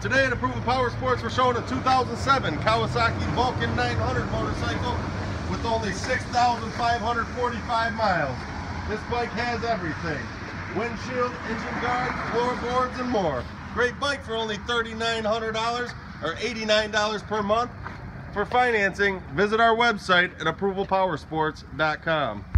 Today at Approval Power Sports, we're showing a 2007 Kawasaki VN900 motorcycle with only 6,545 miles. This bike has everything: windshield, engine guard, floorboards, and more. Great bike for only $3,900 or $89 per month. For financing, visit our website at approvalpowersports.com.